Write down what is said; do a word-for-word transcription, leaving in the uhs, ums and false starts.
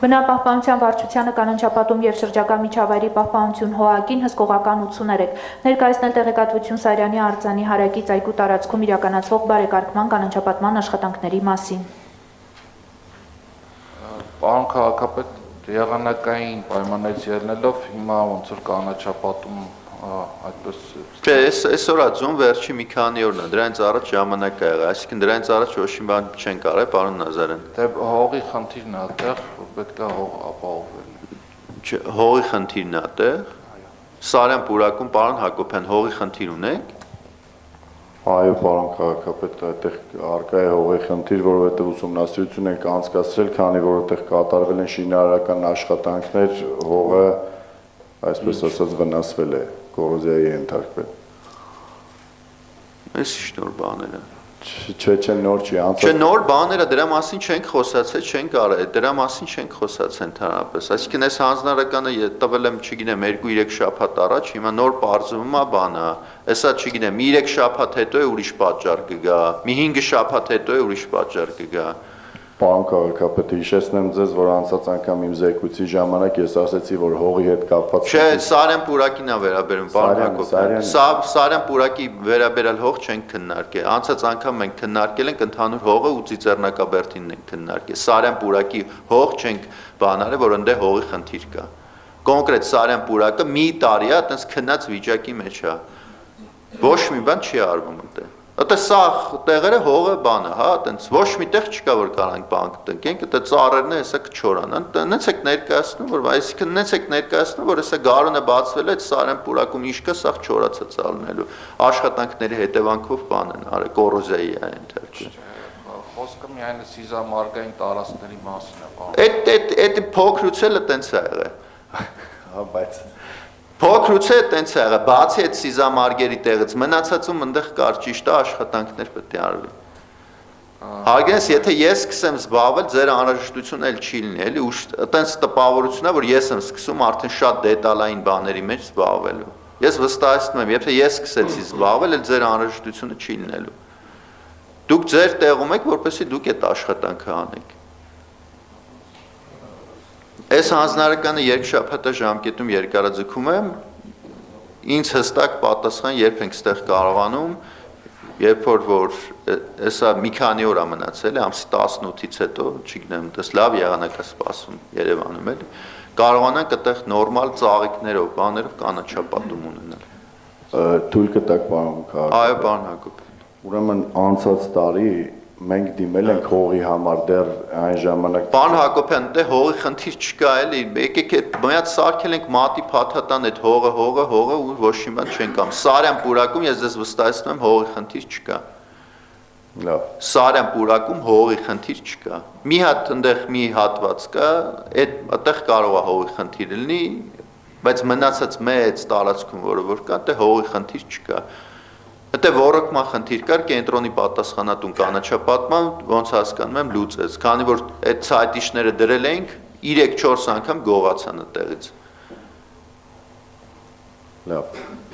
Բնապահպանության վարչությանը կանոնչապատում և շրջակա միջավայրի պահպանություն հոհակին հսկողական ութսուներեք, ներկայացնել տեղեկատվություն Սարյանի արձանի հարակից այգու տարածքում իրականացվող բարեկարգման կանոնչապատման աշխատանքների մասին։ Պարոն քաղաքապետ, եղանակային պայմաններից ելնելով հիմա ոնց որ կանոնչապատում այդպես Չէ, այսօր ածում վերջի մի քանի օրն է, դրանից առաջ ժամանակ ա եղել, այսինքն դրանից առաջ ոչ մի բան չեն կարել, պարոն Նազարյան։ Դե հողի խնդիրն է այդտեղ, որ պետք է հող ապահովել։ Չէ, հողի խնդիրն է այդտեղ։ Սարյան պուրակում, պարոն Հակոբյան, հողի խնդիր ունեք։ Այո, պարոն քաղաքապետ, այդտեղ առկա է հողի խնդիր, որովհետև ուսումնասիրություն ենք անցկացրել, քանի որ այդտեղ կատարվել են շինարարական աշխատանքներ, հողը, այսպես ասած, վնասվել է, կոռոզիայի է ենթարկվել։ Այս ինչ նոր բաներ է։ Չէ, չէ, նոր չի, անցած։ Չէ, նոր բաներ է, դրա մասին չենք խոսացել, չենք արել, դրա մասին չենք խոսացել ընդհանրապես։ Այսինքն այս հանձնարարականը տվել եմ, չգիտեմ, երկու-երեք շաբաթ առաջ, հիմա նոր բարձվում է բանը, հեսա չգիտեմ, մի երեք շաբաթ հետո է ուրիշ պատճառ կգա, մի հինգ շաբաթ հետո է ուրիշ պատճառ կգա։ Պարոն քաղաքապետ, հիշեցնեմ ձեզ, որ անցած անգամ իմ զեկույցի ժամանակ ես ասացի, որ հողի հետ կապված Չէ, Սարյան պուրակին է վերաբերում, պարոն Հակոբյան։ Սարյան պուրակի վերաբերյալ հող չենք քննարկել։ Անցած անգամ մենք քննարկել ենք ընդհանուր հողը ու Ծիծեռնակաբերդինն ենք քննարկել։ Սարյան պուրակի հող չենք բանարել, որ ընդե հողի խնդիր կա։ Կոնկրետ Սարյան պուրակը մի տարի է, այտենց քննած վիճակի մեջ է։ Ոչ մի բան չի արվում այնտեղ։ Ատե սա տեղերը հողը բանը, հա, այտենց ոչ մի տեղ չկա, որ կարանք բանկ տնկենք, դա ծառերն է, հեսա կչորանան, նենց եք ներկայացնում, որ այսինքն նենց եք ներկայացնում, որ հեսա գարունը բացվել է, Սարյան պուրակում ինչ կա, սա չորացած ալնելու, աշխատանքների հետևանքով բան են արել, կոռոզիայի է ենթարկել։ Խոսքը միայն սիզամարգային տարածքների մասին է, պարոն։ Այդ այդ այդ փոքրուցելը տենց է եղել։ Հա, բայց Փոքրուց է տենց է եղել, բացի այդ սիզամարգերի տեղից, մնացածում ընդեղ կար ճիշտ է աշխատանքներ պետք է արվի։ Հարգանս, եթե ես սկսեմ զբաղվել, ձեր անհրաժեշտությունը էլ չի լինի, էլի, ու տենց տպավորություն է, որ ես եմ սկսում արդեն շատ դետալային բաների մեջ զբաղվելու։ Ես վստահեցնում եմ, եթե ես սկսեցի զբաղվել, էլ ձեր անհրաժեշտությունը չի լինելու։ Դուք ձեր տեղում եք, որպեսզի դուք այդ աշխատանքը անեք։ Այս հանձնարարականը երկշաբաթա ժամկետում երկարաձգում եմ, ինձ հստակ պատասխան երբ ենք ստեղ կարողանում, երբ որ որ հեսա մի քանի օր է մնացել, ամսի տասնութից հետո, չգիտեմ, դες լավ եղանակ է սպասում Երևանում էլի, կարողանանք այդտեղ նորմալ ծաղիկներով, բաներով կանաչապատում ունենալ։ Թույլ կտակ, պարոն քաղաքապետ։ Այո, պարոն Հակոբյան։ Ուրեմն անցած տարի մենք դիմել ենք հողի համար դեռ այն ժամանակ Պարոն Հակոբյան, դե հողի խնդիր չկա էլի, եկեք այդ միած սարքել ենք մատի փաթաթան այդ հողը, հողը, հողը ու ոչ մի բան չենք ամ։ Սարյան պուրակում ես ձեզ վստահեցնում եմ հողի խնդիր չկա։ Լավ։ Սարյան պուրակում հողի խնդիր չկա։ Մի հատ ընդեղ մի հատված կա, այդ այդտեղ կարող է հողի խնդիր լինի, բայց մնացած մեծ տարածքում, որը որ կա, դե հողի խնդիր չկա։ Հետո ոռոգման խնդիր կար կենտրոնի պատասխանատուն կանաչապատման, ոնց հասկանում եմ լուծեց, քանի որ այդ ցայտիշները դրել էինք, երեք չորս անգամ գողացան այդտեղից։ Լավ։